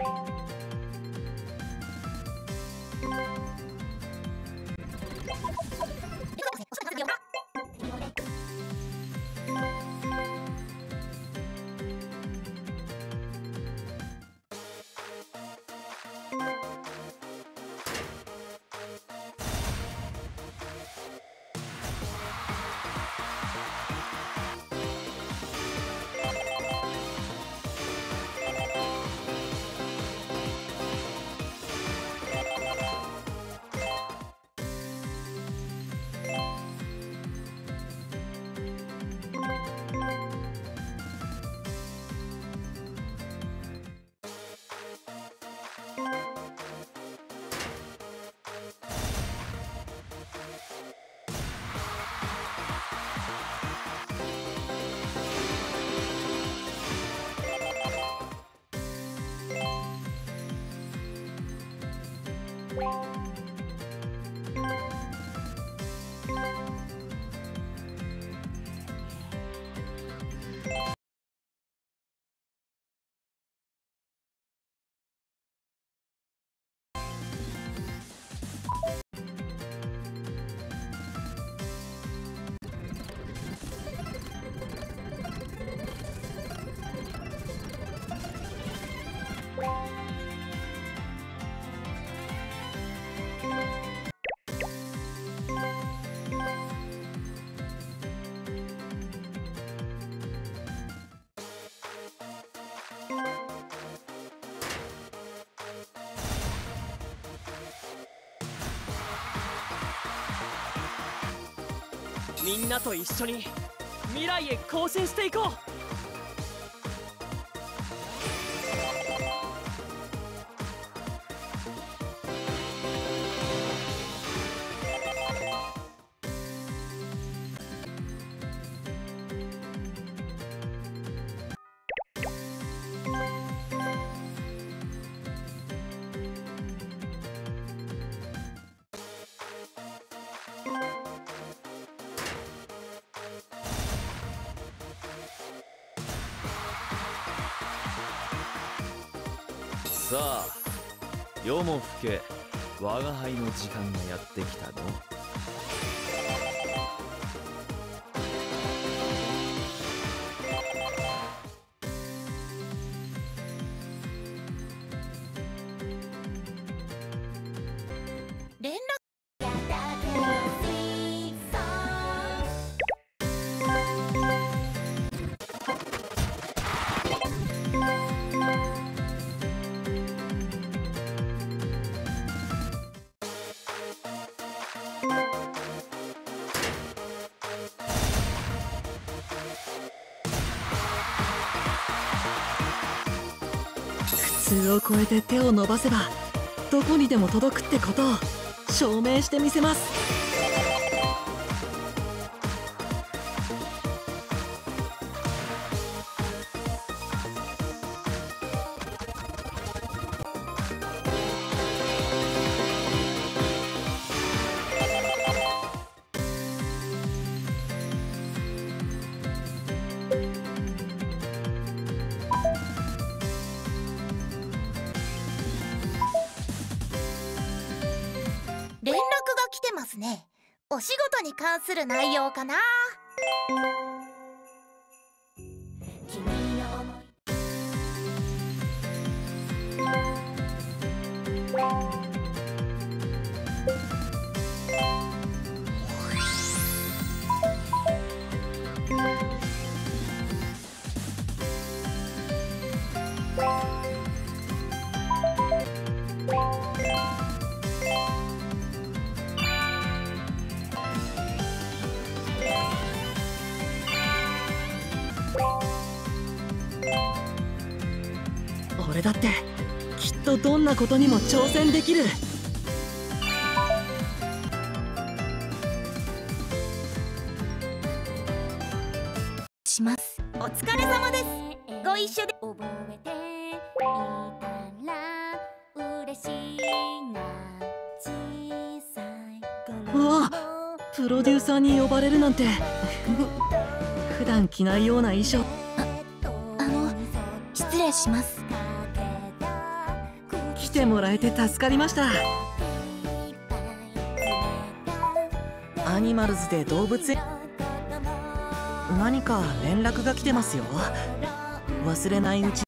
みんなと一緒に未来へ更新していこう。 さあ、夜も更け、我が輩の時間がやってきたの。 連絡普通を超えて手を伸ばせばどこにでも届くってことを証明してみせます。 連絡が来てますね。お仕事に関する内容かな。 俺だってきっとどんなことにも挑戦できる。 します。お疲れ様です。ご一緒で。 覚えていたら嬉しいな。小さい頃。 うわ、プロデューサーに呼ばれるなんて普段着ないような衣装。 失礼します。 てもらえて助かりました。アニマルズで動物園、何か連絡が来てますよ。忘れないうち